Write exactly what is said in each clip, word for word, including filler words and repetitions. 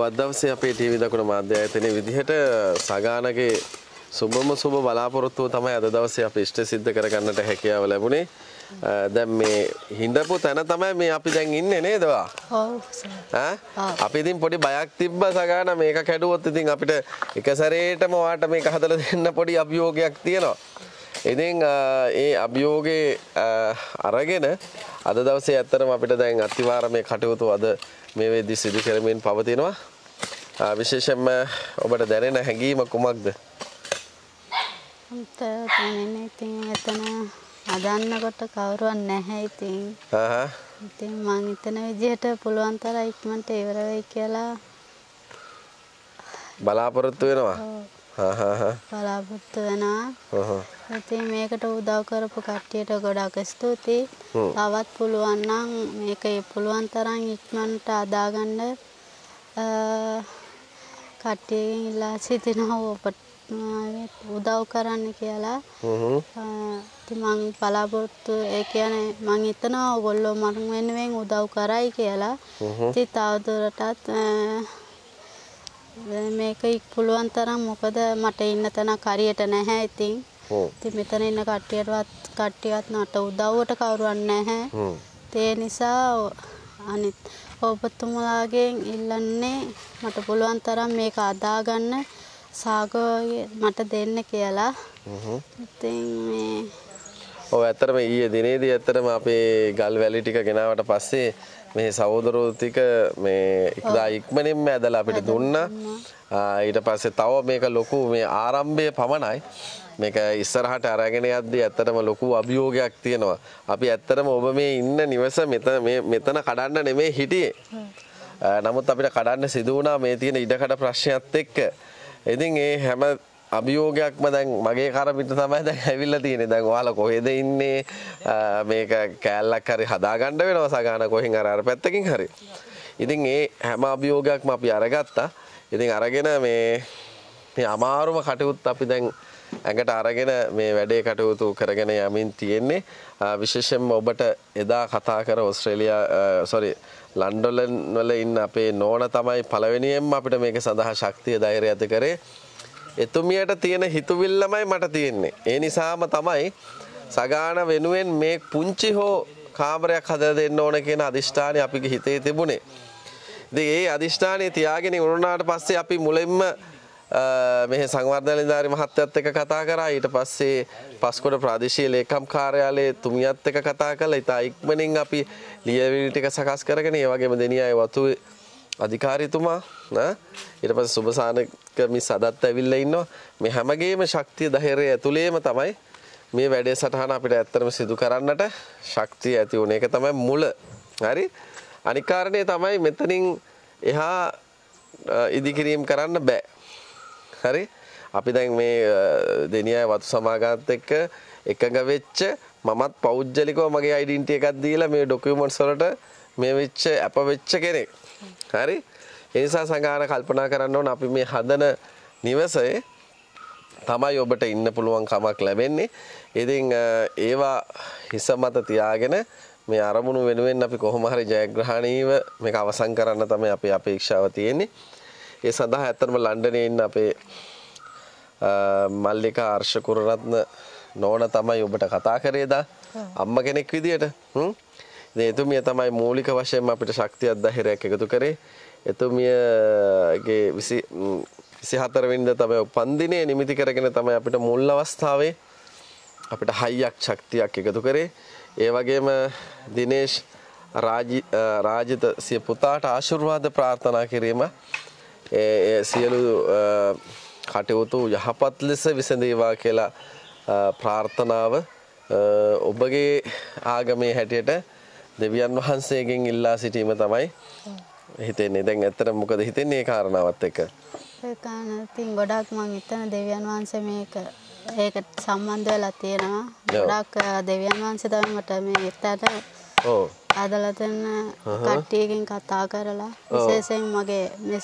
අද දවසේ අපේ ටීවී දකුණු මාධ්‍ය ආයතනයේ විදිහට සගානගේ සුබම සුබ බලාපොරොත්තුව තමයි අද දවසේ අපි ඉෂ්ට සිද්ධ කරගන්නට හැකියාව ලැබුණේ. දැන් මේ හිඳපු තැන තමයි මේ අපි දැන් ඉන්නේ නේද? ඔව් ඈ අපි ඉතින් පොඩි බයක් තිබ්බ සගාන මේක කැඩුවොත් ඉතින් අපිට එක සැරේටම ඔයාට මේක හදලා දෙන්න පොඩි අභියෝගයක් තියෙනවා. ඉතින් ඒ අභියෝගේ අරගෙන අද දවසේ ඇත්තටම අපිට දැන් අතිවාරමේ කටයුතු අද මේ වෙද්දි සිදු කරමින් පවතිනවා. විශේෂයෙන්ම ඔබට දැනෙන හැඟීම කුමක්ද? මට දැනෙන්නේ ඉතින් එතන හදන්නකොට කවුරුවත් නැහැ ඉතින්. හහ. ඉතින් මං හිතන විදිහට පුළුවන් තරම් ඉක්මනට ඉවර වෙයි කියලා බලාපොරොත්තු වෙනවා. හහ හහ. බලාපොරොත්තු වෙනවා. හහ. ඉතින් මේකට උදව් කරපු කට්ටියට ගොඩාක් ස්තුතියි. තවත් පුළුවන් නම් මේක පුළුවන් තරම් ඉක්මනට අදාගන්න කට්ටියගෙන් ඉල්ලා සිටිනවා ඔබට උදව් කරන්න කියලා. ඉතින් මං බලාපොරොත්තු ඒ කියන්නේ මං හිතනවා ඔයගොල්ලෝ මම වෙනුවෙන් උදව් කරයි කියලා. ඉතින් තවදුරටත් මේක පුළුවන් තරම් මොකද මට ඉන්න තැනක් හරියට නැහැ ඉතින්. ඉතින් මෙතන ඉන්න කට්ටියටවත් කට්ටියවත් නට උදව්වට කවුරුවත් නැහැ. ඒ නිසා අනිත් ඔබතුමාගෙන් ඉල්ලන්නේ මට පුළුවන් තරම් මේක අදාගන්න සාගෝය මට දෙන්න කියලා. ඉතින් මේ ඔව් ඇත්තටම ඊයේ දිනේදී ඇත්තටම අපේ ගල් වැලි ටික ගෙනාවට පස්සේ මේ සහෝදරෝ ටික මේ ඉක්දා ඉක්මනින්ම ඇදලා අපිට දුන්නා. ඊට පස්සේ තව මේක ලොකු මේ ආරම්භය පමණයි. මේක ඉස්සරහට අරගෙන යද්දී ඇත්තටම ලොකු අභියෝගයක් තියෙනවා. අපි ඇත්තටම ඔබ මේ ඉන්න නිවස මෙතන මේ මෙතන කඩන්න නෙමෙයි හිටියේ. නමුත් අපිට කඩන්න සිදු වුණා මේ තියෙන ඉඩකඩ ප්‍රශ්නයත් එක්ක. ඉතින් ඒ හැම අභියෝගයක්ම දැන් මගේ කර පිට තමයි දැන් ඇවිල්ලා තියෙන්නේ. දැන් ඔයාලා කොහෙද ඉන්නේ? මේක කෑල්ලක් හරි හදාගන්න වෙනවා සගාන කොහෙන් අර අර පැත්තකින් හරි. ඉතින් ඒ හැම අභියෝගයක්ම අපි අරගත්තා. ඉතින් අරගෙන මේ මේ අමාරුම කටයුත්ත අපි දැන් ඇඟට අරගෙන මේ වැඩේ කටයුතු කරගෙන යමින් තියෙන්නේ. විශේෂයෙන්ම ඔබට එදා කතා කර ඕස්ට්‍රේලියා සෝරි ලන්ඩන් වල ඉන්න අපේ නෝන තමයි පළවෙනියෙන්ම අපිට මේක සඳහා ශක්තිය ධෛර්යය ඇති කරේ. එතුමියට තියෙන හිතුවිල්ලමයි මට තියෙන්නේ. ඒ නිසාම තමයි සගාන වෙනුවෙන් මේ පුංචි හෝ කාමරයක් හදලා දෙන්න ඕන කියන අදිෂ්ඨානය අපිගේ හිතේ තිබුණේ. ඉතින් ඒ අදිෂ්ඨානය තියාගෙන ඉවරනාට පස්සේ අපි මුලින්ම මේ සංවර්ධන නිලධාරි මහත්තයත් එක්ක කතා කරා. ඊට පස්සේ පස්කොඩ ප්‍රාදේශීය ලේකම් කාර්යාලයේ තුමියත් එක්ක කතා කළා. ඉතා ඉක්මනින් අපි ලියවිලි ටික සකස් කරගෙන ඒ වගේම දෙනියායේ වතු අධිකාරීතුමා නා ඊට පස්සේ සුබසානක මිස් අදත් ඇවිල්ලා ඉන්නවා. මේ හැමගේම ශක්තිය ධෛර්යය ඇතුළේම තමයි මේ වැඩේ සටහන අපිට ඇත්තටම සිදු කරන්නට ශක්තිය ඇති වුණේ. ඒක තමයි මුල. හරි? අනික් කාරණේ තමයි මෙතනින් එහා ඉදිකිරීම කරන්න බෑ. හරි? අපි දැන් මේ දෙනියායේ වතු සමාගමත් එක්ක එකඟ වෙච්ච මමත් පෞද්ගලිකව මගේ ඩෙන්ටිටි එකක් දීලා මේ ඩොකියුමන්ට්ස් වලට මේ වෙච්ච අප වෙච්ච කෙනෙක්. හරි? ඒ නිසා සංගාන කල්පනා කරන්න ඕන අපි මේ හදන නිවසේ තමයි ඔබට ඉන්න පුළුවන් කමක් ලැබෙන්නේ. ඉතින් ඒවා හිස මත තියාගෙන මේ අරමුණු වෙනුවෙන් අපි කොහොම හරි ජයග්‍රහණීව මේක අවසන් කරන්න තමයි අපේ අපේක්ෂාව තියෙන්නේ. ඒ සඳහා ඇත්තටම ලන්ඩනයේ ඉන්න අපේ මල්ලිකා අර්ශ කුරරත්න නෝන තමයි ඔබට කතා කරේ දා අම්මා කෙනෙක් විදියට. හ්ම්. ඉතින් එතුමිය තමයි මූලික වශයෙන්ම අපිට ශක්තියක් ධෛර්යයක් එකතු කරේ. එතුමියගේ විසිහතර වෙනිදා තමයි උපන්දිනේ නිමිති කරගෙන තමයි අපිට මුල් අවස්ථාවේ අපිට හයියක් ශක්තියක් එකතු කරේ. ඒ වගේම දිනේෂ් රාජිත සිය පුතාට ආශිර්වාද ප්‍රාර්ථනා කිරීම ඒ සියලු කටයුතු යහපත් ලෙස විසඳේවා කියලා ප්‍රාර්ථනාව ඔබගේ ආගමේ හැටියට දෙවියන් වහන්සේගෙන් ඉල්ලා සිටීම තමයි හිතෙන්නේ. දැන් ඇත්තට මොකද හිතෙන්නේ මේ කාරණාවත් එක්ක? ඒ කාරණාවකින් ගොඩක් මම හිතන දෙවියන් වහන්සේ මේක ඒකට සම්බන්ධ වෙලා තියෙනවා. ගොඩක් දෙවියන් වහන්සේ තමයි මට මේ එතට ඔව් අදලා දෙන්න කට්ටියකින් කතා කරලා විශේෂයෙන් මගේ මිස්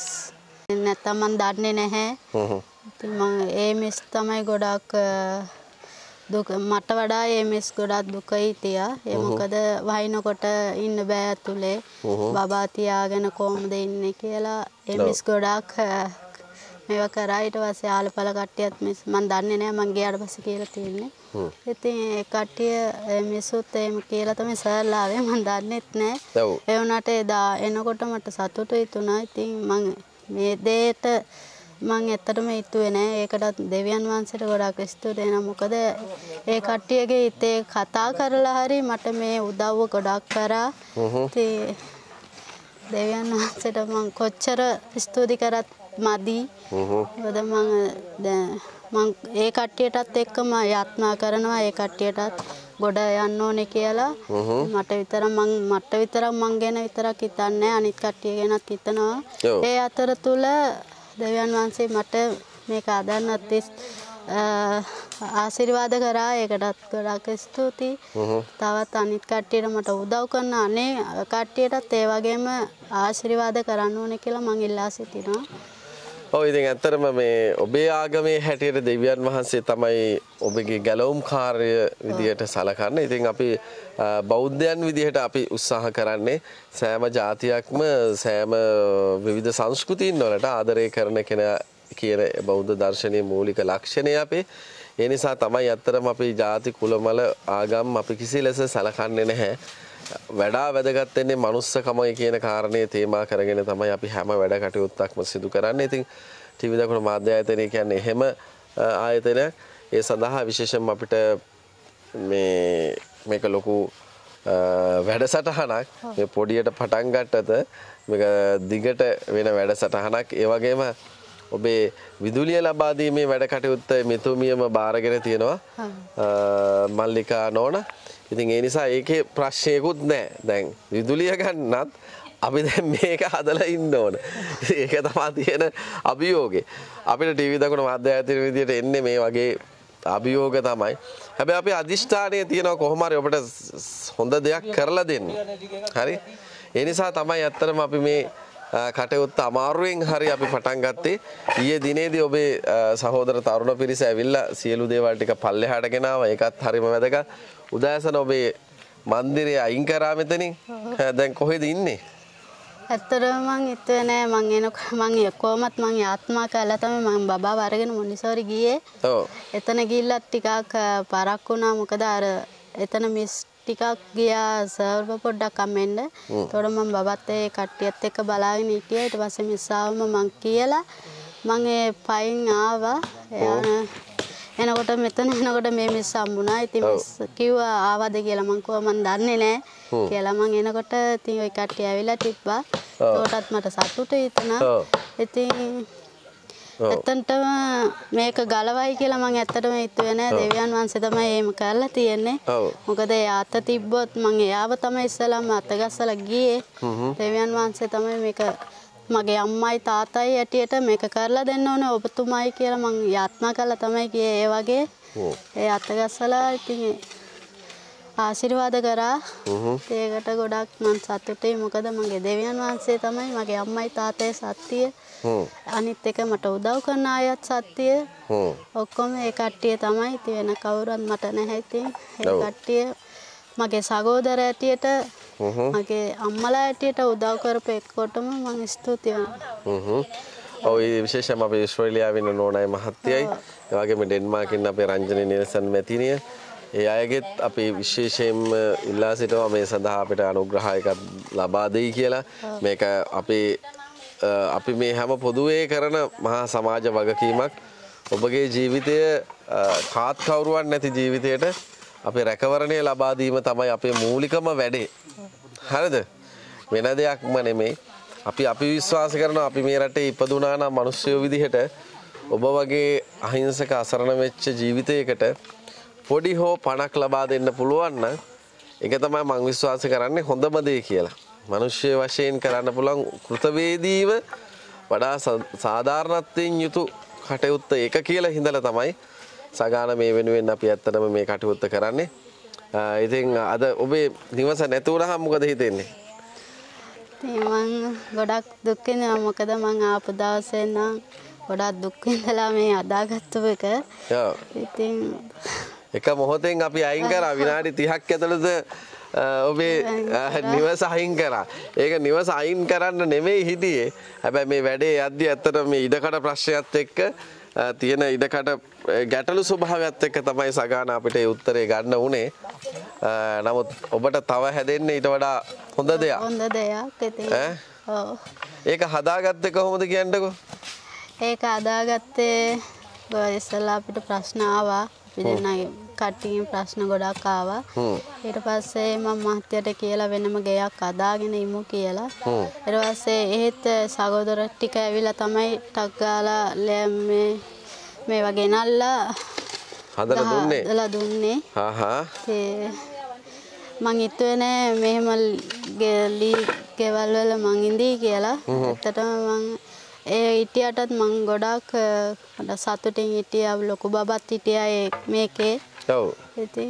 නැත්තම් මම දන්නේ නැහැ. ඉතින් මම ඒ මිස් තමයි ගොඩක් දුක මට වඩා ඒ මිස් ගොඩක් දුක හිටියා. ඒ මොකද වහිනකොට ඉන්න බෑ ඇතුලේ. බබා තියාගෙන කොහොමද ඉන්නේ කියලා ඒ මිස් ගොඩක් මේවා කරා. ඊට පස්සේ ආලපල කට්ටියත් මිස් මම දන්නේ නැහැ මං ගියාට පස්සේ කියලා තියෙන්නේ. ඉතින් ඒ කට්ටිය මිස්සුත් එහෙම කියලා තමයි සර්ලා ආවේ මම දන්නෙත් නැහැ. ඒ වුණාට එදා එනකොට මට සතුටුයි තුණා. ඉතින් මම මේ දෙයට මම ඇත්තටම හිතුවේ නෑ. ඒකටත් දෙවියන් වහන්සේට ගොඩක් ස්තුති වෙනවා. මොකද ඒ කට්ටියගේ හිතේ කතා කරලා හරි මට මේ උදව්ව ගොඩක් කරා. ඉතින් දෙවියන් වහන්සේට මම කොච්චර ස්තුති කරත් මදි. මොකද මම දැන් මම ඒ කට්ටියටත් එක්කම යාත්නා කරනවා. ඒ කට්ටියටත් ගොඩ යන්න ඕනේ කියලා. මට විතරක් මං මට විතරක් මං ගැන විතරක් හිතන්නේ අනිත් කට්ටිය ගැනත් හිතනවා. ඒ අතර තුල දෙවියන් වහන්සේ මට මේක අදන්නත් ආශිර්වාද කරා. ඒකටත් ගොඩක් ස්තුතියි. තවත් අනිත් කට්ටියට මට උදව් කරන අනේ කට්ටියටත් ඒ වගේම ආශිර්වාද කරන්න ඕනේ කියලා මං ඉල්ලා සිටිනවා. ඔව් ඉතින් ඇත්තටම මේ ඔබේ ආගමේ හැටියට දෙවියන් වහන්සේ තමයි ඔබගේ ගැලවුම් කාර්ය විදියට සලකන්නේ. ඉතින් අපි බෞද්ධයන් විදිහට අපි උත්සාහ කරන්නේ සෑම ජාතියක්ම සෑම විවිධ සංස්කෘතීන් වලට ආදරය කරන කෙනා කියන බෞද්ධ දර්ශනයේ මූලික ලක්ෂණය අපේ. ඒ නිසා තමයි ඇත්තටම අපි ජාති කුලමල ආගම් අපි කිසි ලෙස සලකන්නේ නැහැ. වඩා වැදගත් වෙන්නේ මනුස්සකමයි කියන කාරණේ තේමා කරගෙන තමයි අපි හැම වැඩ කටයුත්තක්ම සිදු කරන්නේ. ඉතින් ටීවී දකුණු මාධ්‍ය ආයතනය කියන්නේ එහෙම ආයතනයක්. ඒ සඳහා විශේෂයෙන්ම අපිට මේ මේක ලොකු වැඩසටහනක්. මේ පොඩියට පටන් ගත්තට මේක දිගට වෙන වැඩසටහනක්. ඒ වගේම ඔබේ විදුලිය ලබා දීමේ වැඩ කටයුත්ත මෙතුමියම බාරගෙන තියෙනවා මල්ලිකා නෝනා. ඉතින් ඒ නිසා ඒකේ ප්‍රශ්නයකුත් නැහැ. දැන් විදුලිය ගන්නත් අපි දැන් මේක හදලා ඉන්න ඕන. ඒක තමයි තියෙන අභියෝගේ. අපිට ටීවී දකුණු මාධ්‍ය ආයතන විදියට එන්නේ මේ වගේ අභියෝග තමයි. හැබැයි අපි අදිෂ්ඨානය තියෙනවා කොහොම හරි ඔබට හොඳ දෙයක් කරලා දෙන්න. හරි? ඒ නිසා තමයි ඇත්තටම අපි මේ කටයුත්ත අමාරුවෙන් හරි අපි පටන් ගත්තේ. ඊයේ දිනේදී ඔබේ සහෝදර තරුණ පිරිස ඇවිල්ලා සියලු දේවල් ටික පල්ලෙහාට ගෙනාවා. ඒකත් හරිම වැදගත්. උදෑසන ඔබේ මන්දිරය අයින් කරා මෙතනින්. දැන් කොහෙද ඉන්නේ? ඇත්තටම මං හිතුවේ නෑ මං එනකොට මං කොහොමත් මං ආත්මා කළා තමයි මං බබාව අරගෙන මොන්ඩිසෝරි ගියේ. ඔව්. එතන ගිහිල්ලා ටිකක් පරක් වුණා. මොකද අර එතන මිස් ටිකක් ගියා සර්ව පොඩ්ඩක් අම්මෙන්න. ඒතකොට මම බබත් ඒ කට්ටියත් එක්ක බලාගෙන හිටියා. ඊට පස්සේ මිස් ආවම මං කියලා මං ඒ පයින් ආවා. එනකොට මෙතන එනකොට මේ මිස් හම්බුණා. ඉතින් මිස් කිව්වා ආවද කියලා. මං කිව්වා මං දන්නේ නැහැ කියලා. මං එනකොට ඉතින් ওই කට්ටිය ඇවිල්ලා තිබ්බා. ඒකටත් මට සතුටුයි හිතුණා. ඉතින් එතනටම මේක ගලවයි කියලා මං ඇත්තටම හිතුවේ නෑ. දෙවියන් වහන්සේ තමයි එහෙම කරලා තියෙන්නේ. මොකද එයා අත තිබ්බොත් මං එයාව තමයි ඉස්සලම අත ගස්සලා ගියේ. දෙවියන් වහන්සේ තමයි මේක මගේ අම්මයි තාත්තයි ඇටියට මේක කරලා දෙන්න ඕනේ ඔබතුමයි කියලා මං යාත්නා කළා තමයි කියේ. ඒ වගේ ඒ අත ගස්සලා ඉතින් ආශිර්වාද කරා. ඒකට ගොඩක් මං සතුටුයි. මොකද මගේ දෙවියන් වහන්සේ තමයි මගේ අම්මයි තාත්තයි සත්‍ය. අනිත් එක මට උදව් කරන අයත් සත්‍ය. ඔක්කොම ඒ කට්ටිය තමයි. ඉතින් වෙන කවුරුත් මට නැහැ. ඉතින් ඒ කට්ටිය මගේ සහෝදර ඇටියට මගේ අම්මලා ඇටියට උදව් කරපු එක්කොටම මම ස්තුති වෙනවා. ඔව් ඒ විශේෂයෙන්ම අපේ ඕස්ට්‍රේලියාවේ ඉන්න නෝනායි මහත්තයයි ඒ වගේම ඩෙන්මාර්කින් අපේ රංජනී නිල්සන් මැතිණිය ඒ අයගෙත් අපි විශේෂයෙන්ම ඉල්ලා සිටවා මේ සඳහා අපිට අනුග්‍රහයක ලබා දෙයි කියලා. මේක අපේ අපි මේ හැම පොදුවේ කරන මහා සමාජ වගකීමක්. ඔබගේ ජීවිතය කාත් කවුරුවක් නැති ජීවිතයට අපේ රැකවරණය ලබා දීම තමයි අපේ මූලිකම වැඩේ. හරිද? වෙන දෙයක්ම නෙමෙයි. අපි අපි විශ්වාස කරනවා අපි මේ රටේ ඉපදුනා නම් මිනිස්සුયો විදිහට ඔබ වගේ අහිංසක අසරණ වෙච්ච ජීවිතයකට පොඩි හෝ පණක් ලබා දෙන්න පුළුවන් නම් ඒක තමයි මම විශ්වාස කරන්නේ හොඳම දේ කියලා. මිනිස්සු වශයෙන් කරන්න පුළුවන් කෘතවේදීව වඩා සාධාරණත්වයෙන් යුතු කටයුත්ත ඒක කියලා හිඳලා තමයි සගාන මේ වෙනුවෙන් අපි ඇත්තටම මේ කටයුත්ත කරන්නේ. ඉතින් අද ඔබේ නිවස නැති වුණාම මොකද හිතෙන්නේ? ඉතින් මං ගොඩක් දුක් වෙනවා. මොකද මං ආපු දවසේ නම් ගොඩක් දුක් විඳලා මේ අදාගත්තු එක. ඉතින් එක මොහොතෙන් අපි අයින් කරා විනාඩි තිහක් ඇතුළත ඔබේ නිවස අයින් කරා. ඒක නිවස අයින් කරන්න නෙමෙයි හිටියේ. හැබැයි මේ වැඩේ යද්දී ඇත්තට මේ ඉඩකඩ ප්‍රශ්නයත් එක්ක තියෙන ඉඩකඩ ගැටලු ස්වභාවයත් එක්ක තමයි සගාන අපිට ඒ උත්තරේ ගන්න උනේ. නමුත් ඔබට තව හැදෙන්න ඊට වඩා හොඳ දෙයක්. හොඳ දෙයක් ඉතින්. ඔව්. ඒක හදාගත්තේ කොහොමද කියන්නකෝ? ඒක හදාගත්තේ ඉස්සෙල්ලා අපිට ප්‍රශ්න ආවා. අපි දෙන්නගේ කට්ටියන් ප්‍රශ්න ගොඩක් ආවා. ඊට පස්සේ මම මහත්තයට කියලා වෙනම ගෙයක් හදාගෙන ඉමු කියලා. ඊට පස්සේ එහෙත් සහෝදර ටික ඇවිල්ලා තමයි ටක් ගාලා මේ මේවා ගෙනල්ලා හදලා දුන්නේ. හදලා දුන්නේ. හා හා. ඒ මං හිතුවේ නෑ මෙහෙම ගෙලි ගෙවල් වල මං ඉඳී කියලා. ඇත්තටම මං ඒ හිටියටත් මං ගොඩක් සතුටින් හිටියා. ලොකු බබත් හිටියා මේකේ. ඔව්. ඉතින්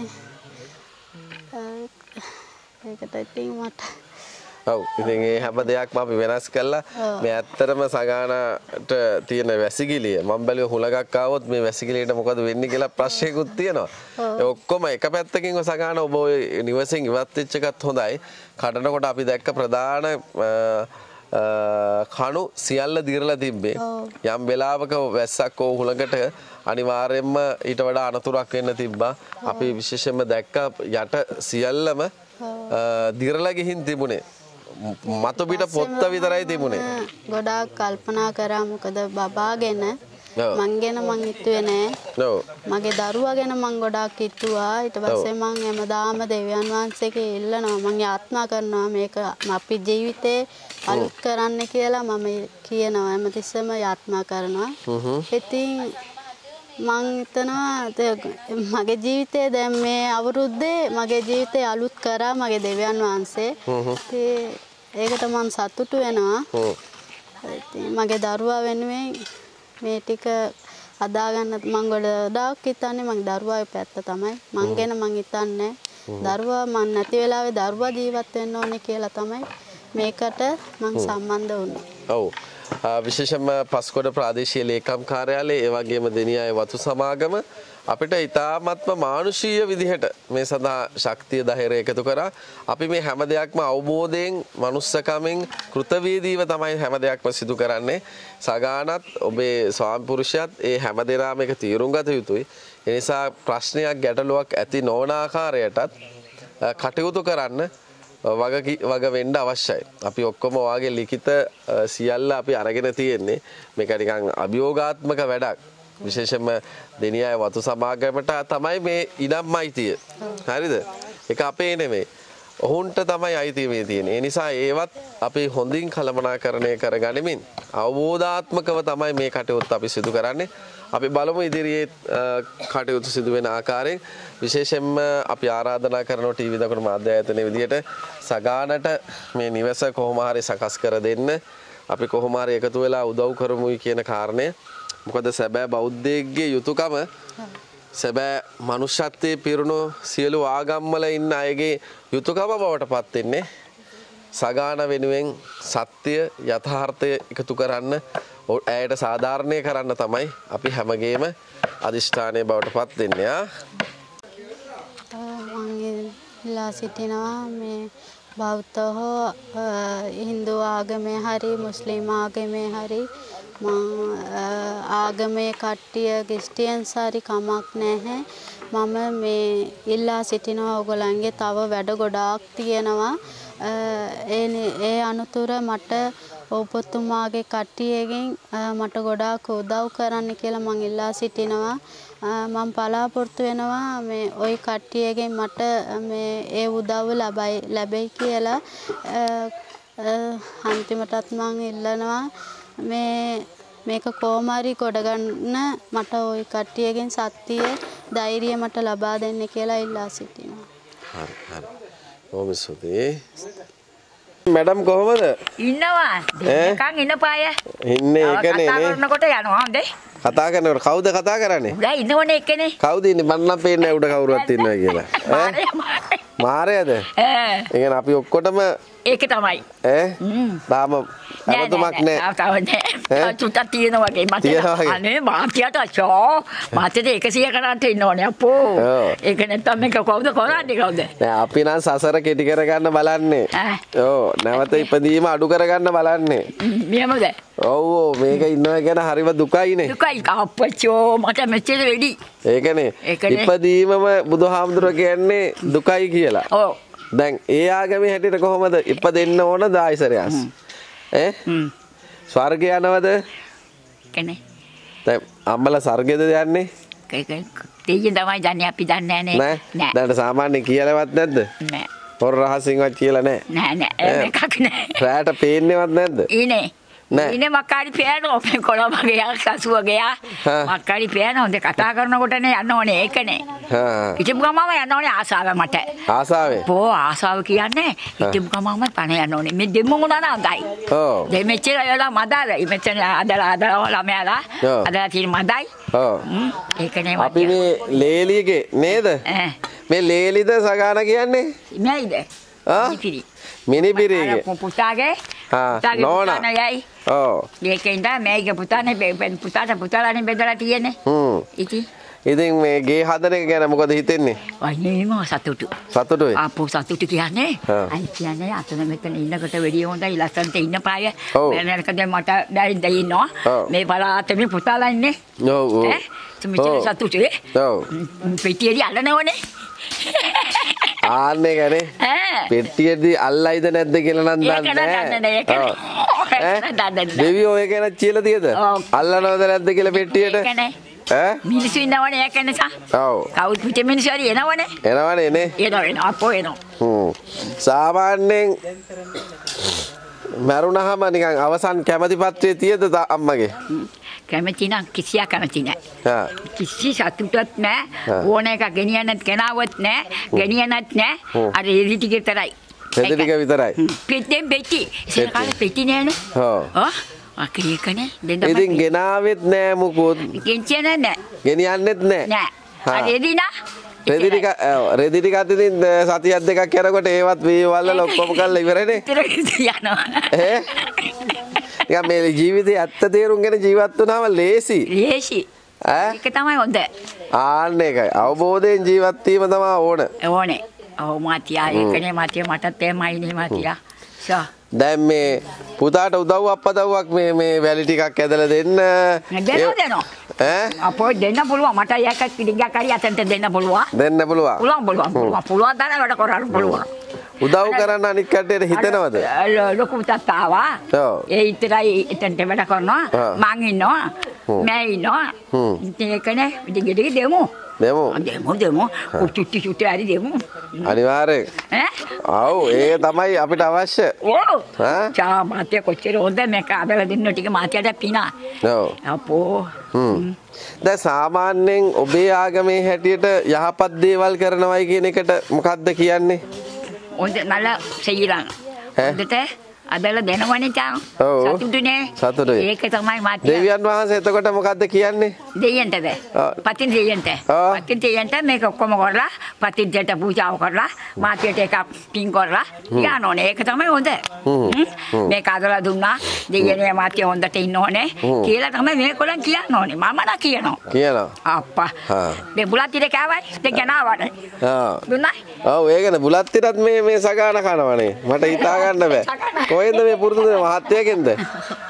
ඒකට ඉතින් මට ඔව් ඉතින් ඒ හැම දෙයක්ම අපි වෙනස් කළා. මේ ඇත්තටම සගානට තියෙන වැසිකිළිය මම බැලුවේ හුලඟක් ආවොත් මේ වැසිකිළියට මොකද වෙන්නේ කියලා ප්‍රශ්නයකුත් තියෙනවා. ඒ ඔක්කොම එක පැත්තකින් සගාන ඔබ නිවසෙන් ඉවත් වෙච්ච එකත් හොඳයි. කඩනකොට අපි දැක්ක ප්‍රධාන කණු සියල්ල දිරලා තිබ්බේ. යම් වෙලාවක වැස්සක් ඕ හුලඟට අනිවාර්යයෙන්ම ඊට වඩා අනතුරක් වෙන්න තිබ්බා. අපි විශේෂයෙන්ම දැක්ක යට සියල්ලම දිරලා ගිහින් තිබුණේ. මතු පිට පොත්ත විතරයි තිබුණේ. ගොඩාක් කල්පනා කරා මොකද බබා ගැන මං ගැන මං හිතුවේ නෑ. ඔව්. මගේ දරුවා ගැන මං ගොඩාක් හිතුවා. ඊට පස්සේ මං හැමදාම දෙවියන් වහන්සේගේ ඉල්ලනවා මං යාත්නා කරනවා මේක අපි ජීවිතේ අලුත් කරන්න කියලා මම කියනවා හැමතිස්සෙම යාත්නා කරනවා. ඉතින් මං හිතනවා මගේ ජීවිතේ දැන් මේ අවුරුද්දේ මගේ ජීවිතේ අලුත් කරා මගේ දෙවියන් වහන්සේ. ඒකට මං සතුටු වෙනවා. ඉතින් මගේ දරුවා වෙනුවෙන් මේ ටික හදාගන්න මං ගොඩක් හිතන්නේ මගේ දරුවාගේ පැත්ත තමයි. මං ගැන මං හිතන්නේ දරුවා මං නැති වෙලාවේ දරුවා ජීවත් වෙන්න ඕනේ කියලා තමයි මේකට මං සම්බන්ධ වුණේ. ඔව්. විශේෂයෙන්ම පස්කොඩ ප්‍රාදේශීය ලේකම් කාර්යාලය ඒ වගේම දෙනියායේ වතු සමාගම අපිට ඉතාමත්ම මානුෂීය විදිහට මේ සඳහා ශක්තිය ධෛර්යය එකතු කරා. අපි මේ හැම දෙයක්ම අවබෝධයෙන් මනුස්සකමින් කෘතවේදීව තමයි හැම දෙයක්ම සිදු කරන්නේ. සගානත් ඔබේ ස්වාමි පුරුෂයාත් ඒ හැම දෙනාම එක තීරුම් ගත යුතුයි. ඒ නිසා ප්‍රශ්නයක් ගැටලුවක් ඇති නොවන ආකාරයටත් කටයුතු කරන්න වග වග වෙන්න අවශ්‍යයි. අපි ඔක්කොම වාගේ ලිඛිත සියල්ල අපි අරගෙන තියෙන්නේ. මේක නිකන් අභියෝගාත්මක වැඩක්. විශේෂයෙන්ම දෙනියායේ වතු සමාගමට තමයි මේ ඉඩම් අයිතිය. හරිද? ඒක අපේ නෙමෙයි. ඔවුන්ට තමයි අයිතිය මේ තියෙන්නේ. ඒ නිසා ඒවත් අපි හොඳින් කළමනාකරණය කරගනිමින් අවබෝධාත්මකව තමයි මේ කටයුත්ත අපි සිදු කරන්නේ. අපි බලමු ඉදිරියේ කටයුතු සිදු වෙන ආකාරයෙන්. විශේෂයෙන්ම අපි ආරාධනා කරනවා ටීවී දකුණු මාධ්‍ය ආයතනයේ විදියට සගානට මේ නිවස කොහොම හරි සකස් කර දෙන්න. අපි කොහොම හරි එකතු වෙලා උදව් කරමුයි කියන කාරණය. මොකද සැබෑ බෞද්ධයෙක්ගේ යුතුයකම සැබෑ මනුෂ්‍යත්වයේ පිරුණු සියලු ආගම්වල ඉන්න අයගේ යුතුයකම බවට පත් වෙන්නේ සගාන වෙනුවෙන් සත්‍ය යථාර්ථය එකතු කරන්න ඇයට සාධාරණය කරන්න තමයි අපි හැමගේම අදිෂ්ඨානය බවට පත් වෙන්නේ. ආ මම ඉල්ලා සිටිනවා මේ බෞද්ධ හෝ හින්දු ආගමේ හරි මුස්ලිම් ආගමේ හරි ආගමේ කට්ටිය ක්‍රිස්ටියන්ස් හරි කමක් නැහැ. මම මේ ඉල්ලා සිටිනවා ඔයගොල්ලන්ගේ තව වැඩ ගොඩාක් තියෙනවා. ඒ ඒ අනුතර මට ඔබතුමාගේ කට්ටියගෙන් මට ගොඩාක් උදව් කරන්න කියලා මම ඉල්ලා සිටිනවා. මම බලාපොරොත්තු වෙනවා මේ ওই කට්ටියගෙන් මට මේ ඒ උදව් ලැබයි ලැබෙයි කියලා. අන්තිමටත් මම ඉල්ලනවා මේ මේක කොහොම හරි ගොඩ ගන්න මට ওই කට්ටියගෙන් සත්‍ය ධෛර්යය මට ලබා දෙන්න කියලා ඉල්ලා සිටිනවා. හරි හරි. කොහොමද සුදී? මැඩම් කොහමද? ඉන්නවා. දෙකන් ඉන්න පාය. ඉන්නේ එකනේ නේ. කතා කරනකොට යනවා හොඳේ. කතා කරනකොට කවුද කතා කරන්නේ? උඩ ඉන්නවනේ එක්කනේ. කවුද ඉන්නේ? මන් නම් පේන්නේ නැහැ උඩ කවුරුවත් ඉන්නවා කියලා. මාරයද? ඒ කියන්නේ අපි ඔක්කොටම ඒක තමයි. ඈ? තාම හැමතුමක් නෑ. තාම නෑ. චුට්ටක් තියෙනවා වගේ මට. අනේ මාත්‍යට අචෝ. මාත්‍යට එකසිය කරන්ට ඉන්න ඕනේ අපෝ. ඒක නැත්තම් මේක කවුද කරන්නේ කවුද? නෑ අපි නම් සසර කෙටි කරගන්න බලන්නේ. ඔව් නැවත ඉපදීම අඩු කරගන්න බලන්නේ. මෙහෙමද? ඔව් ඔව් මේක ඉන්නවා කියන හරිම දුකයිනේ. දුකයි අප්පච්චෝ මට මෙච්චර වෙඩි. ඒකනේ. ඉපදීමම බුදුහාමුදුරුවෝ කියන්නේ දුකයි කියලා. ඔව්. දැන් ඒ ආගමේ හැටියට කොහොමද ඉපදෙන්න ඕන දායිසරයස් ඈ ස්වර්ගය යනවද කෙනේ දැන් අම්මලා ස්වර්ගෙද යන්නේ දෙයියන් තමයි දන්නේ අපි දන්නේ නැහැ නෑ දැන් සාමාන්‍යයෙන් කියලාවත් නැද්ද නෑ හොර රහසින්වත් කියලා නෑ නෑ නෑ එකක් නෑ රැට පේන්නේවත් නැද්ද ඊනේ ඉන්නේ මක්කාරි පෑනෝ මේ කොළඹගේ යා සසුවගේ යා මක්කාරි පෑනෝ හොඳ කතා කරනකොටනේ යන්න ඕනේ ඒකනේ හා ඉතින් ගමම යන්න ඕනේ ආසාව මට ආසාවේ පෝ ආසාව කියන්නේ ඉතින් ගමම පණ යන්න ඕනේ මේ දෙමුණ නනඳයි ඔව් දෙමෙච්චර යලා මදාලා මෙච්චර අදලා අදලා ළමයාලා අදලා තියෙන මදයි ඔව් ඒකනේ අපි මේ ලේලියගේ නේද මේ ලේලිද සගාන කියන්නේ නේද ආ මිනිබිරිගේ පුතාගේ පුතාගේ නෝනා යයි ඔව් මේකෙන්ද මේගේ පුතානේ පුතාට පුතාලානේ බෙදලා තියෙන්නේ හ්ම් ඉතින් ඉතින් මේ ගේ හදන එක ගැන මොකද හිතෙන්නේ අයිනේම සතුටු සතුටුයි ආපෝ සතුටු කියන්නේ අයි කියන්නේ අතන මෙතන ඉන්නකොට වෙඩිය හොඳයි ලස්සනට ඉන්න පාය මෑනකද මට දැන් දැන් ඉන්නවා මේ පලාත මේ පුතාලා ඉන්නේ ඔව් ඔව් ඈ මෙච්චර සතුටුයි ඔව් පිටියේදී අල්ලනවනේ ආන්නේ ගැනේ පෙට්ටියේදී අල්ලයිද නැද්ද කියලා නම් දන්නේ නැහැ. දෙවියෝ ඒක ගැන කියලා තියද? අල්ලනවද නැද්ද කියලා පෙට්ටියට? ඈ මිනිස්සු ඉන්නවනේ ඒක නිසා. ඔව්. කවුද පිටේ මිනිස්සු හරි එනවනේ. එනවනේ නේ. එනවා එනවා අපෝ එනවා. හ්ම්. සාමාන්‍යයෙන් මරුණාම නිකන් අවසන් කැමැති පත්‍රයේ තියද අම්මගේ? කැමති නම් කිසියා කැමති නැහැ. කිසි සතුටක් නැහැ. ඕන එක ගෙනියන්නත් කෙනාවත් නැහැ. ගෙනියන්නත් නැහැ. අර එලි ටික විතරයි. එලි ටික විතරයි. පිටින් පිටි. සේකාල පිටි නෑනේ. ඔව්. ඔව්. අකීකනේ දෙන්න බෑ. ඉතින් ගෙනාවෙත් නෑ මුකුත්. ගෙන්චේ නෑ. ගෙනියන්නෙත් නෑ. නෑ. අර එදිනා රෙදි ටික රෙදි ටික අතින් සතියක් දෙකක් යනකොට ඒවත් වී වල්ල ඔක්කොම කරලා ඉවරනේ. යනවා. ඈ නිකන් මේ ජීවිතේ ඇත්ත තේරුම් ගෙන ජීවත් වුණාම ලේසි. ලේසි. ඈ ඒක තමයි හොඳ. ආන්න ඒකයි. අවබෝධයෙන් ජීවත් වීම තමයි ඕන. ඕනේ. ඔව් මාතියා ඒකනේ මාතියා මටත් එමයිනේ මාතියා. ෂා. දැන් මේ පුතාට උදව් අපදව්වක් මේ මේ වැලි ටිකක් ඇදලා දෙන්න. දෙන්න දෙනවා. ඈ අපෝ දෙන්න පුළුවන් මට එකක් ටිකක් හරි අතන්ට දෙන්න පුළුවන්. දෙන්න පුළුවන්. පුළුවන් පුළුවන් පුළුවන් පුළුවන් දාන වැඩ කරන්න පුළුවන්. උදව් කරන්න අනිත් කට්ටියට හිතෙනවද? ලොකු පුතාත් ආවා. ඔව්. ඒ ඉතරයි එතනට වැඩ කරනවා. මං ඉන්නවා. මෑ ඉන්නවා. ඉතින් ඒකනේ ඉතින් ගෙඩි දෙමු. දෙමු. දෙමු දෙමු. කුටි කුටි හරි දෙමු. අනිවාර්යෙන්. ඈ? ආව් ඒක තමයි අපිට අවශ්‍ය. ඔව්. ඈ? චා මාත්‍ය කොච්චර හොඳ මේක අදලා දෙන්න ටික මාත්‍යට පිනා. ඔව්. අපෝ. හ්ම්. දැන් සාමාන්‍යයෙන් ඔබේ ආගමේ හැටියට යහපත් දේවල් කරනවයි කියන එකට මොකද්ද කියන්නේ? හොඳ නල සෙයිරන්. හොඳට අදලා දෙනවනේ චා. සතුටුනේ. සතුටුයි. ඒක තමයි මාත්‍ය. දෙවියන් වහන්සේ එතකොට මොකද්ද කියන්නේ? දෙයයන්ටද? පතින් දෙයයන්ට. පතින් දෙයයන්ට මේක ඔක්කොම කරලා පතින් දෙයට පූජාව කරලා මාත්‍යට එකක් පින් කරලා යනෝනේ. ඒක තමයි හොඳ. මේක අදලා දුන්නා. දෙයයනේ මාත්‍ය හොඳට ඉන්න ඕනේ කියලා තමයි මේගොල්ලන් කියන්න ඕනේ. මම නා කියනවා. කියනවා. අප්පා. මේ බුලත්තිට කෑවයි දෙක නාවනේ. ආ. දුන්නයි. ඔව් ඒකනේ බුලත්තිටත් මේ මේ සගාන කනවනේ. මට හිතා ගන්න බෑ. කොහෙන්ද මේ පුරුදු දෙන මහත්යගෙන්ද? ඈ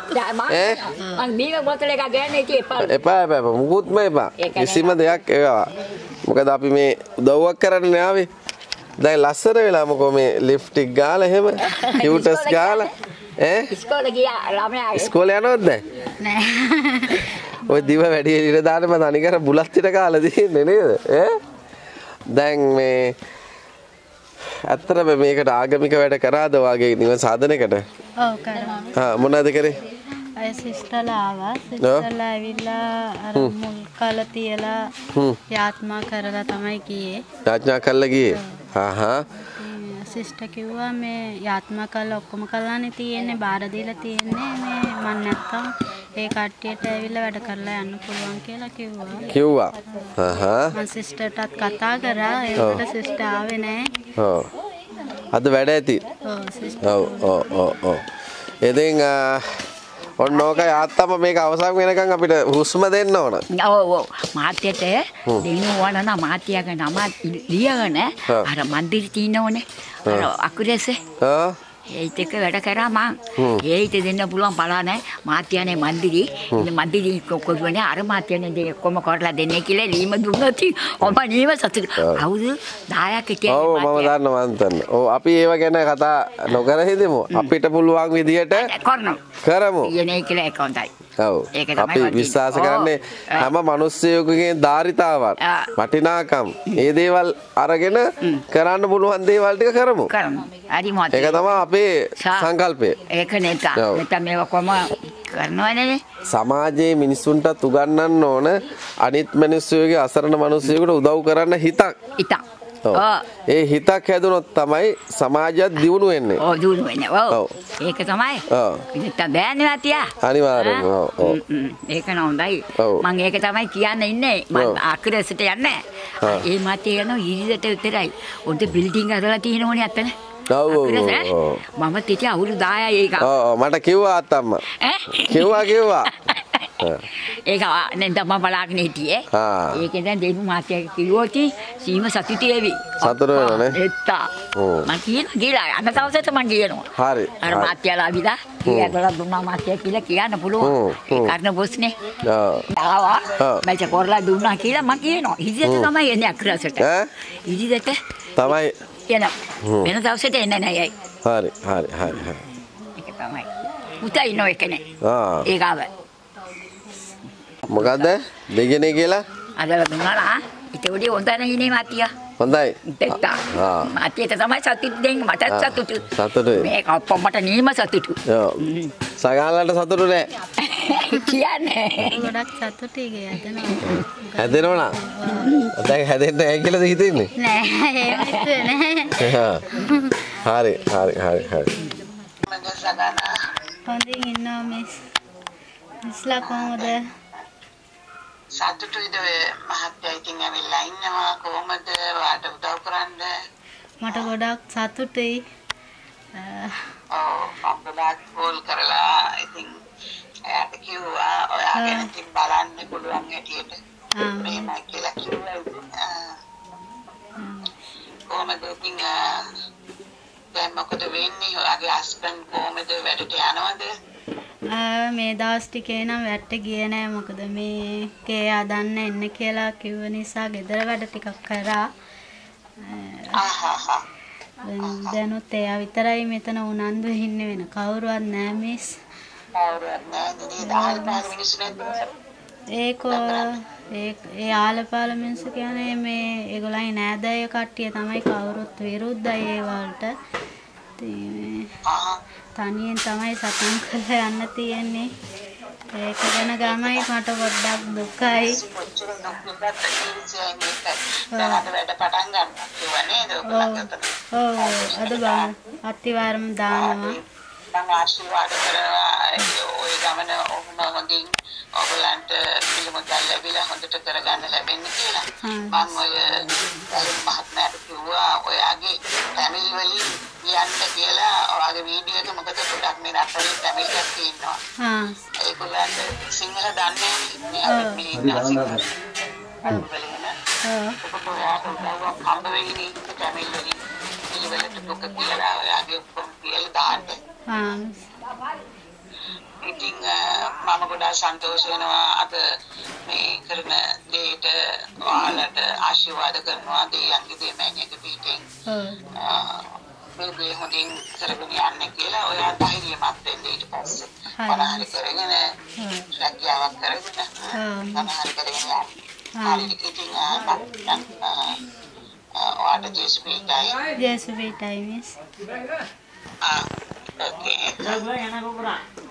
මං බීම බෝතල් එකක් ගන්න ඉතින් එපා. එපා එපා මුකුත්ම එපා. කිසිම දෙයක් ඒවා. මොකද අපි මේ උදව්වක් කරන්න ආවේ. දැන් ලස්සන වෙලා මොකෝ මේ ලිෆ්ට් එක ගාලා එහෙම කියුටස් ගාලා ඈ ඉස්කෝලේ ගියා ළමයා. ඉස්කෝලේ යනවද දැන්? නෑ. ඔය දිව වැඩි එළියට දාන්න මම තනිකර බුලත් ටික කාලා දින්නේ නේද? ඈ දැන් මේ ඇත්තටම මේකට ආගමික වැඩ කරාද වාගේ නිවන සාධනයකට? ඔව් කරා. හා මොනවද කරේ? අය සිස්ටර්ලා ආවා. සිස්ටර්ලා ඇවිල්ලා අර මුල් කල තියලා යාත්මා කරලා තමයි ගියේ. යාත්මා කරලා ගියේ. හා හා. සිස්ටර් කිව්වා මේ යාත්මා කරලා ඔක්කොම කළානේ තියෙන්නේ බාර දීලා තියෙන්නේ මේ මන් නැත්තම් ඒ කට්ටියට ඇවිල්ලා වැඩ කරලා යන්න පුළුවන් කියලා කිව්වා. කිව්වා. හහ. මම සිස්ටර්ටත් කතා කරා. ඒකට සිස්ටර් ආවේ නැහැ. ඔව්. අද වැඩ ඇති. ඔව් සිස්ටර්. ඔව් ඔව් ඔව් ඔව්. ඉතින් ඔන්න ඕකයි ආත්තම මේක අවසන් වෙනකන් අපිට හුස්ම දෙන්න ඕන. ඔව් ඔව්. මාත්‍යට දෙන්න ඕන නම් මාත්‍යාගේ නම ලියගෙන අර මන්දිර තියෙනවනේ. අර අකුරේසේ. ආ ඒත් එක්ක වැඩ කරා මං. ඒිට දෙන්න පුළුවන් බලන්නේ මාත්‍යානේ මන්දිරි. ඉතින් මන්දිරි කොහොමද අර මාත්‍යානේ දෙක කොම කරලා දෙන්නේ කියලා ලීම දුන්නොත් ඔබ නීව සතුටු. අවුරුදු දහයක් හිටියේ. ඔව් මම දන්නවා මන් දන්නවා. ඔව් අපි ඒව ගැන කතා නොකර හිටමු. අපිට පුළුවන් විදියට කරමු. කරමු. යන්නේ කියලා ඒක හොඳයි. ඔව්. අපි විශ්වාස කරන්නේ හැම මිනිස්සෙකුගේ ධාරිතාවක් වටිනාකම් මේ දේවල් අරගෙන කරන්න පුළුවන් දේවල් ටික කරමු. කරමු. හරි මොකද? ඒක තමයි අපේ සංකල්පය. ඒක නේද? මෙතන මේව කොම කරනවනේ. සමාජයේ මිනිසුන්ට උගන්වන්න ඕන අනිත් මිනිස්සුගේ අසරණ මිනිස්සුන්ට උදව් කරන්න හිතක්. හිතක්. ඒ හිතක් හැදුනොත් තමයි සමාජයත් දියුණු වෙන්නේ. ඔව් දියුණු වෙන්නේ. ඔව්. ඒක තමයි. ඔව්. ඉතින් බෑනේ නැතියා. අනිවාර්යෙන්ම. ඔව් ඔව්. ඒක නෝඳයි. මම ඒක තමයි කියන්න ඉන්නේ. මම අක්‍රේසට යන්නේ. ඒ මාතේ යන ඉරිදට විතරයි. උන්ට බිල්ඩින් හදලා තියෙනෝනේ අතන. ඔව් ඔව්. මම තිත අවුරුදු දහයයි ඒක. ඔව් ඔව් මට කිව්වා අත්තම්මා. කිව්වා කිව්වා. ඒක නේ තමයි බලාගෙන හිටියේ. ඒකෙන් දැන් දෙවි මාත්‍යා කිව්වොත් සීම සතුටේවි. සතුට වෙනවනේ. එත්තා. මම කියන ගිලා අන්න දවසට මම කියනවා. හරි. අර මාත්‍යාලා විලා කීයකට දුන්නා මාත්‍යා කියලා කියන්න පුළුවන්. ඒ කරන බොස්නේ. ඔව්. ආවා. මම කොරලා දුන්නා කියලා මම කියනවා. ඉදිරියට තමයි එන්නේ අක්‍රසට. ඈ? ඉදිරියට තමයි එන. වෙන දවසට එන්නේ නැහැ. හරි හරි හරි හරි. ඒක තමයි. මුතයි නෝ එකනේ. ආ. ඒක ආව. මොකද්ද දෙගනේ කියලා අදලා දුන්නාලා ඊට උඩේ හොඳයි නේ මාතියා හොඳයි දෙත්ත මාතියට තමයි සතුටු දෙන්න මට සතුටු සතුටු මේක අප්පමට නීම සතුටු ඔව් සගාලන්ට සතුටු නෑ කියන්නේ ගොඩක් සතුටුයි හැදෙනවා හැදෙනවා දැන් හැදෙන්න නැහැ කියලාද හිතෙන්නේ නෑ ඒක නෑ හරි හරි හරි හරි හොඳින් ඉන්නවා මිස් මිස්ලා කොහොමද සතුටුයිද මහත්තයා ඉතින් ඇවිල්ලා ඉන්නවා කොහොමද වාට උදව් කරන්න මට ගොඩක් සතුටුයි ඔව් මම ගොඩක් කෝල් කරලා ඉතින් එයාට කිව්වා ඔයාගෙන ඉතින් බලන්න පුළුවන් හැටියට මේමයි කියලා කිව්වා කොහොමද ඉතින් දැන් මොකද වෙන්නේ ඔයාගේ හස්බන්ඩ් කොහොමද වැඩට යනවද මේ දවස් ටිකේ නම් වැට්ට ගියේ නෑ මොකද මේ කේ ආදන්න එන්න කියලා කිව්ව නිසා ගෙදර වැඩ ටිකක් කරා දැනුත් එයා විතරයි මෙතන උනන්දු ඉන්නේ වෙන කවුරුවත් නෑ මිස් කවුරුවත් නෑ ඒක ඒ ආලපාල මිනිස්සු කියන්නේ මේ ඒගොල්ලන්ගේ නෑදෑය කට්ටිය තමයි කවුරුත් විරුද්ධයි ඒ වලට තනියෙන් තමයි සටන් කරලා යන්න තියෙන්නේ ඒක ගැන ගමයි මට පොඩ්ඩක් දුකයි ඔව් අද බං අතිවාරම දානවා මම ආශිර්වාද කරනවා ඔය ගමන ඔහොම හොඳින් ඔයගලන්ට පිළිමොදල් ලැබිලා හොඳට කරගන්න ලැබෙන්න කියලා මම ඔය මහත්මයාට කිව්වා ඔයාගේ ෆැමිලි වලින් යන්න කියලා ඔයාගේ වීඩියෝ එක මොකද ගොඩක් මේ රටවල ෆැමිලි එකක් තියෙනවා හා ඒගොල්ලන්ට සිංහල දන්නේ නැහැ අපි මේ ඉන්න සිංහල හා ඔයාට උදව්වක් හම්බ වෙන්නේ ෆැමිලි වලින් පිළිවෙලට දුක කියලා ඔයාගේ ඔක්කොම කියලා දාන්න හා ඉතින් මම ගොඩාක් සන්තෝෂ වෙනවා අද මේ කරන දෙයට ඔයාලට ආශිර්වාද කරනවා දෙයන්ගේ දෙමෑණියගේ පිටින් මේ දේ හොඳින් කරගෙන යන්න කියලා ඔයා ධෛර්යමත් වෙන්න ඊට පස්සේ පලහරි කරගෙන රැකියාවක් කරගෙන පලහරි කරගෙන යන්න හරි ඉතින් ඔයාට ජේසුපීටයි ජේසුපීටයි මිස් ආ Okay.